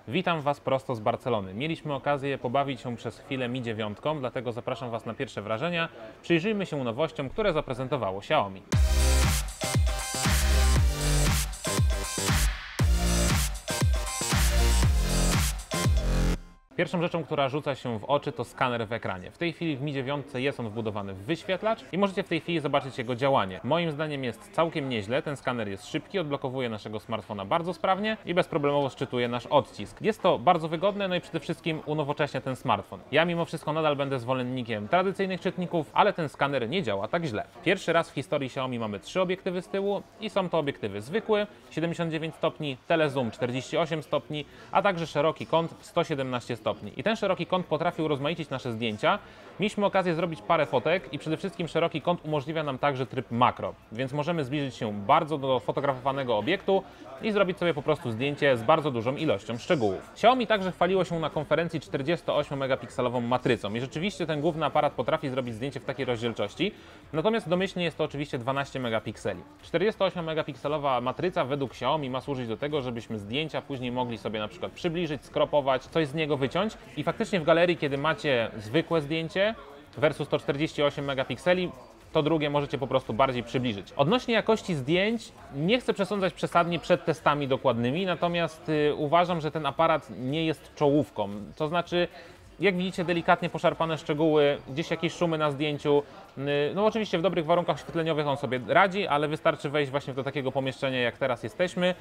Witam Was prosto z Barcelony. Mieliśmy okazję pobawić się przez chwilę Mi 9, dlatego zapraszam Was na pierwsze wrażenia. Przyjrzyjmy się nowościom, które zaprezentowało Xiaomi. Pierwszą rzeczą, która rzuca się w oczy, to skaner w ekranie. W tej chwili w Mi 9 jest on wbudowany w wyświetlacz i możecie w tej chwili zobaczyć jego działanie. Moim zdaniem jest całkiem nieźle, ten skaner jest szybki, odblokowuje naszego smartfona bardzo sprawnie i bezproblemowo szczytuje nasz odcisk. Jest to bardzo wygodne, no i przede wszystkim unowocześnia ten smartfon. Ja mimo wszystko nadal będę zwolennikiem tradycyjnych czytników, ale ten skaner nie działa tak źle. Pierwszy raz w historii Xiaomi mamy 3 obiektywy z tyłu i są to obiektywy zwykły 79 stopni, telezoom 48 stopni, a także szeroki kąt 117 stopni. I ten szeroki kąt potrafi urozmaicić nasze zdjęcia. Mieliśmy okazję zrobić parę fotek i przede wszystkim szeroki kąt umożliwia nam także tryb makro, więc możemy zbliżyć się bardzo do fotografowanego obiektu i zrobić sobie po prostu zdjęcie z bardzo dużą ilością szczegółów. Xiaomi także chwaliło się na konferencji 48-megapikselową matrycą i rzeczywiście ten główny aparat potrafi zrobić zdjęcie w takiej rozdzielczości, natomiast domyślnie jest to oczywiście 12 megapikseli. 48-megapikselowa matryca według Xiaomi ma służyć do tego, żebyśmy zdjęcia później mogli sobie na przykład przybliżyć, skropować, coś z niego wyciąć i faktycznie w galerii, kiedy macie zwykłe zdjęcie versus 148 megapikseli, to drugie możecie po prostu bardziej przybliżyć. Odnośnie jakości zdjęć nie chcę przesądzać przesadnie przed testami dokładnymi, natomiast uważam, że ten aparat nie jest czołówką. To znaczy, jak widzicie, delikatnie poszarpane szczegóły, gdzieś jakieś szumy na zdjęciu. No oczywiście w dobrych warunkach oświetleniowych on sobie radzi, ale wystarczy wejść właśnie do takiego pomieszczenia, jak teraz jesteśmy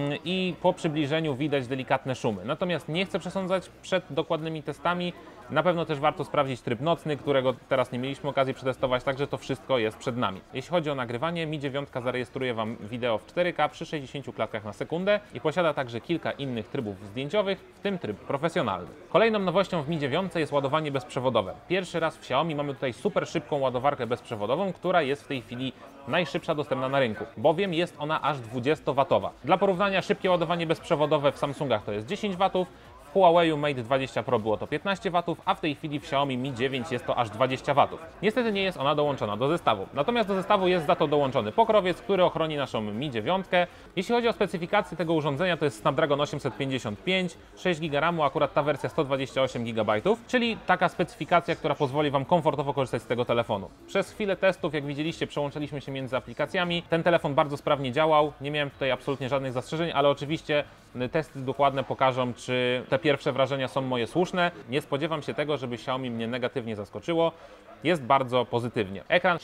i po przybliżeniu widać delikatne szumy. Natomiast nie chcę przesądzać przed dokładnymi testami. Na pewno też warto sprawdzić tryb nocny, którego teraz nie mieliśmy okazji przetestować, także to wszystko jest przed nami. Jeśli chodzi o nagrywanie, Mi 9 zarejestruje Wam wideo w 4K przy 60 klatkach na sekundę i posiada także kilka innych trybów zdjęciowych, w tym tryb profesjonalny. Kolejną nowością w Mi 9 jest ładowanie bezprzewodowe. Pierwszy raz w Xiaomi mamy tutaj super szybką ładowarkę bezprzewodową, która jest w tej chwili najszybsza dostępna na rynku, bowiem jest ona aż 20W. Dla porównania, szybkie ładowanie bezprzewodowe w Samsungach to jest 10 W, w Huawei Mate 20 Pro było to 15 W, a w tej chwili w Xiaomi Mi 9 jest to aż 20 W. Niestety nie jest ona dołączona do zestawu. Natomiast do zestawu jest za to dołączony pokrowiec, który ochroni naszą Mi 9. Jeśli chodzi o specyfikację tego urządzenia, to jest Snapdragon 855, 6 GB RAMu, akurat ta wersja 128 GB, czyli taka specyfikacja, która pozwoli Wam komfortowo korzystać z tego telefonu. Przez chwilę testów, jak widzieliście, przełączyliśmy się między aplikacjami. Ten telefon bardzo sprawnie działał, nie miałem tutaj absolutnie żadnych zastrzeżeń, ale oczywiście testy dokładne pokażą, czy te pierwsze wrażenia są moje słuszne. Nie spodziewam się tego, żeby Xiaomi mnie negatywnie zaskoczyło. Jest bardzo pozytywnie. Ekran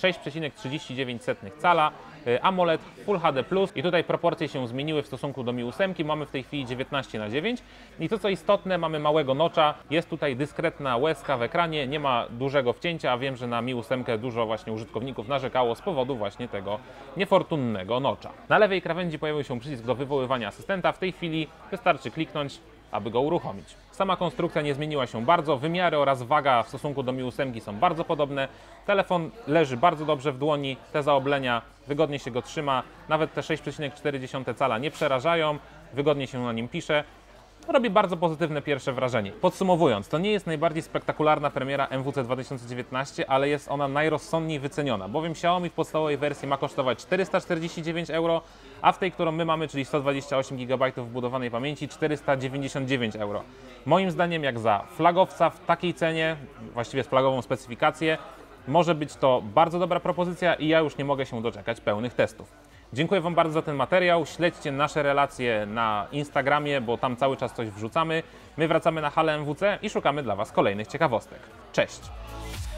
6,39 cala, AMOLED Full HD+, i tutaj proporcje się zmieniły w stosunku do Mi 8. Mamy w tej chwili 19:9 i to, co istotne, mamy małego notcha. Jest tutaj dyskretna łezka w ekranie, nie ma dużego wcięcia, a wiem, że na Mi 8 dużo właśnie użytkowników narzekało z powodu właśnie tego niefortunnego notcha. Na lewej krawędzi pojawił się przycisk do wywoływania asystenta. W tej chwili wystarczy kliknąć, aby go uruchomić. Sama konstrukcja nie zmieniła się bardzo, wymiary oraz waga w stosunku do Mi 8 są bardzo podobne. Telefon leży bardzo dobrze w dłoni, te zaoblenia wygodnie się go trzyma, nawet te 6,4 cala nie przerażają, wygodnie się na nim pisze. Robi bardzo pozytywne pierwsze wrażenie. Podsumowując, to nie jest najbardziej spektakularna premiera MWC 2019, ale jest ona najrozsądniej wyceniona, bowiem Xiaomi w podstawowej wersji ma kosztować 449 €, a w tej, którą my mamy, czyli 128 GB wbudowanej pamięci, 499 €. Moim zdaniem, jak za flagowca w takiej cenie, właściwie z flagową specyfikację, może być to bardzo dobra propozycja i ja już nie mogę się doczekać pełnych testów. Dziękuję Wam bardzo za ten materiał. Śledźcie nasze relacje na Instagramie, bo tam cały czas coś wrzucamy. My wracamy na halę MWC i szukamy dla Was kolejnych ciekawostek. Cześć!